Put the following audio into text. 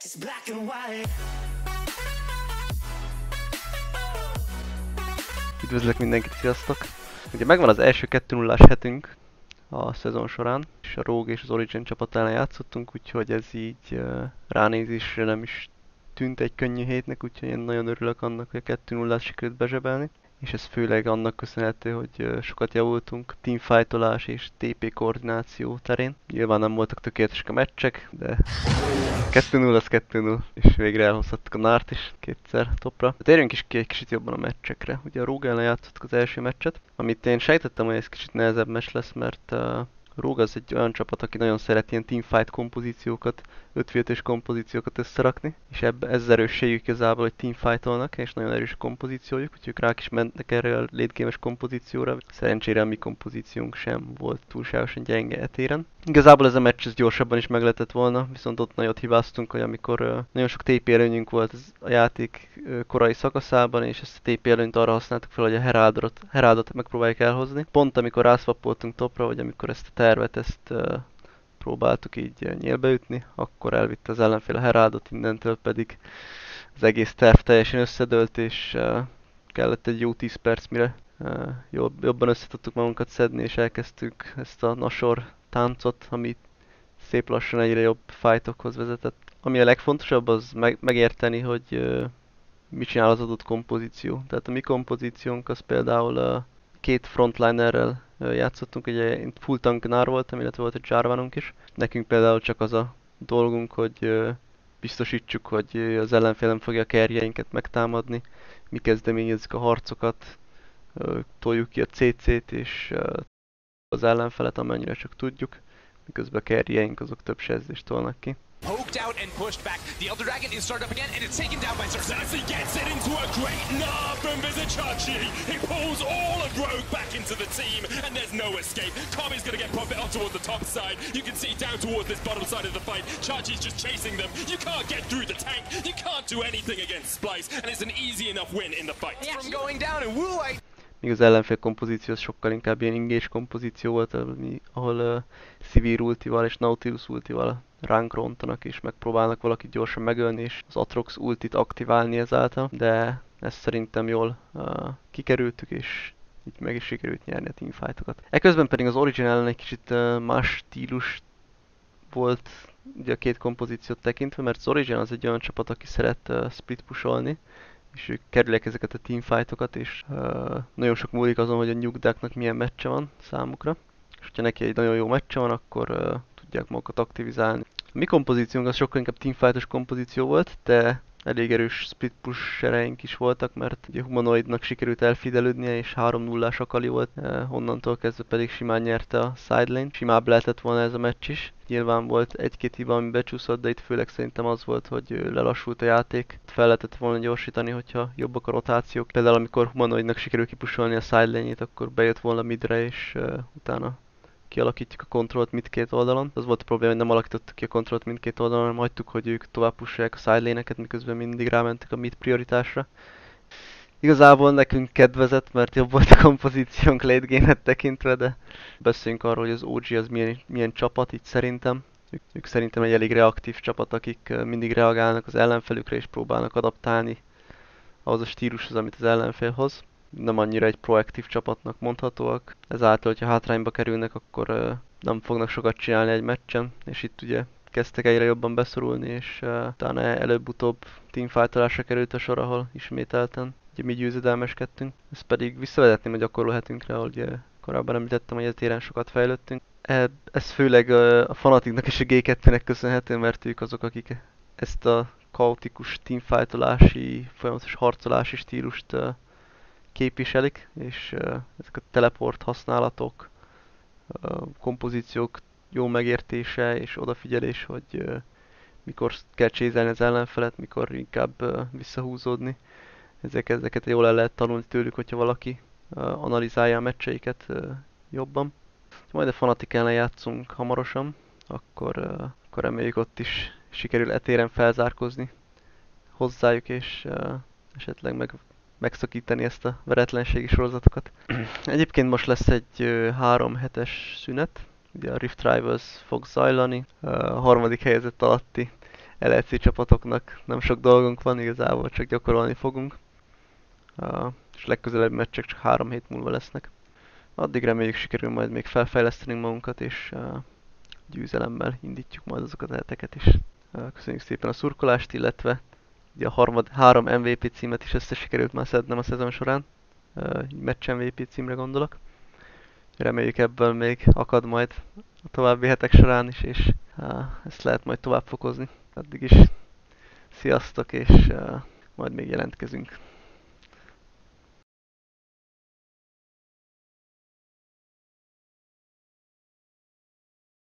Üdvözlök mindenkit, sziasztok! Ugye megvan az első 2-0-ás hetünk a szezon során, és a Rogue és az Origin csapatánál játszottunk, úgyhogy ez így ránézésre nem is tűnt egy könnyű hétnek, úgyhogy én nagyon örülök annak, hogy a 2-0-át sikerült bezsebelni. És ez főleg annak köszönhető, hogy sokat javultunk teamfightolás és TP koordináció terén. Nyilván nem voltak tökéletesek a meccsek, de 2-0 az 2-0, és végre elhozhattuk a Nart is kétszer topra. Térjünk is ki egy kicsit jobban a meccsekre. Ugye a Rogue ellen játszottuk az első meccset, amit én sejtettem, hogy ez kicsit nehezebb meccs lesz, mert Rogue az egy olyan csapat, aki nagyon szeret ilyen teamfight kompozíciókat, 5v5-ös kompozíciókat összerakni, és ez erősségük igazából, hogy teamfightolnak, és nagyon erős a kompozíciójuk, úgyhogy ők rá is mentek erre a late game-es kompozícióra. Szerencsére a mi kompozíciónk sem volt túlságosan gyenge etéren. Igazából ez a meccs gyorsabban is meg lehetett volna, viszont ott nagyot hibáztunk, hogy amikor nagyon sok TP előnyünk volt a játék korai szakaszában, és ezt a TP előnyt arra használtuk fel, hogy a Heraldot megpróbáljuk elhozni. Pont amikor rászvappoltunk topra, vagy amikor ezt a tervet próbáltuk így nyílbeütni, akkor elvitte az ellenfél a Heraldot, innentől pedig az egész terv teljesen összedőlt, és kellett egy jó 10 perc, mire jobban össze tudtuk magunkat szedni, és elkezdtük ezt a Nashor táncot, ami szép lassan egyre jobb fightokhoz vezetett. Ami a legfontosabb, az megérteni, hogy mit csinál az adott kompozíció. Tehát a mi kompozíciónk az például két frontlinerrel játszottunk, ugye én full tank Gnar voltam, illetve volt egy Jarvanunk is. Nekünk például csak az a dolgunk, hogy biztosítsuk, hogy az ellenfél nem fogja a carryeinket megtámadni. Mi kezdeményezzük a harcokat, toljuk ki a CC-t és az ellenfelet, amennyire csak tudjuk, miközben a carryeink azok több sezést tolnak ki. Poked out and pushed back. The Elder Dragon is started up again, and it's taken down by Xerxes. As he gets it into a great knob from Vizicachi. He pulls all of Rogue back into the team, and there's no escape. Tommy's gonna get pumped out towards the top side. You can see down towards this bottom side of the fight. Chachi's just chasing them. You can't get through the tank. You can't do anything against Splice, and it's an easy enough win in the fight. From going down, and Wu, Míg az ellenfél kompozíció az sokkal inkább ilyen ingés kompozíció volt, ahol Sivir ultival és Nautilus ultival ránk rontanak és megpróbálnak valakit gyorsan megölni és az Atrox ultit aktiválni ezáltal, de ezt szerintem jól kikerültük és így meg is sikerült nyerni a teamfightokat. Eközben pedig az Origin ellen egy kicsit más stílus volt ugye a két kompozíciót tekintve, mert az Origin az egy olyan csapat, aki szeret split pusholni, és ők kerülik ezeket a teamfightokat, és nagyon sok múlik azon, hogy a Nukeducknak milyen meccse van számukra. És hogyha neki egy nagyon jó meccse van, akkor tudják magukat aktivizálni. A mi kompozíciónk az sokkal inkább teamfightos kompozíció volt, de elég erős split push ereink is voltak, mert ugye Humanoidnak sikerült elfidelődnie, és 3-0-ás Akali volt, onnantól kezdve pedig simán nyerte a sidelane. Simább lehetett volna ez a meccs is. Nyilván volt egy-két hiba, ami becsúszott, de itt főleg szerintem az volt, hogy lelassult a játék. Fel lehetett volna gyorsítani, hogyha jobbak a rotációk. Például amikor Humanoidnak sikerül kipusolni a sidelane-jét, akkor bejött volna midre, és utána kialakítjuk a kontrollt mindkét oldalon. Az volt a probléma, hogy nem alakítottuk ki a kontrollt mindkét oldalon, hanem hagytuk, hogy ők tovább pusolják a sidelane-eket, miközben mindig rámentek a mid prioritásra. Igazából nekünk kedvezett, mert jobb volt a kompozíciónk late game-et tekintve, de beszéljünk arról, hogy az OG az milyen csapat itt szerintem. Ők szerintem egy elég reaktív csapat, akik mindig reagálnak az ellenfelükre és próbálnak adaptálni ahhoz a stílushoz, amit az ellenfél hoz. Nem annyira egy proaktív csapatnak mondhatóak. Ezáltal, hogyha hátrányba kerülnek, akkor nem fognak sokat csinálni egy meccsen, és itt ugye kezdtek egyre jobban beszorulni, és utána előbb-utóbb teamfightolásra került a sor, ahol ismételten ugye mi győzedelmeskedtünk. Ezt pedig visszavezetném a gyakorlóhetünkre, ahol ugye korábban említettem, hogy a téren sokat fejlődtünk. Ez főleg a Fnaticnak és a G2-nek köszönhető, mert ők azok, akik ezt a kaotikus teamfightolási, folyamatos harcolási stílust képviselik, és ezek a teleport használatok, kompozíciók jó megértése és odafigyelés, hogy mikor kell csézelni az ellenfelet, mikor inkább visszahúzódni. Ezeket jól el lehet tanulni tőlük, hogyha valaki analizálja a meccseiket jobban. Majd a Fnatic ellen játszunk hamarosan, akkor reméljük ott is sikerül etéren felzárkózni hozzájuk, és esetleg megszakítani ezt a veretlenségi sorozatokat. Egyébként most lesz egy 3 hetes szünet, ugye a Rift Rivals fog zajlani, a harmadik helyezett alatti LEC csapatoknak nem sok dolgunk van, igazából csak gyakorolni fogunk. És legközelebb meccsek csak 3 hét múlva lesznek. Addig reméljük sikerül majd még felfejlesztenünk magunkat, és győzelemmel indítjuk majd azokat a heteket is. Köszönjük szépen a szurkolást, illetve ugye a 3 MVP címet is össze sikerült már szednem a szezon során. Match MVP címre gondolok. Reméljük ebből még akad majd a további hetek során is, és ezt lehet majd tovább fokozni. Addig is sziasztok, és majd még jelentkezünk.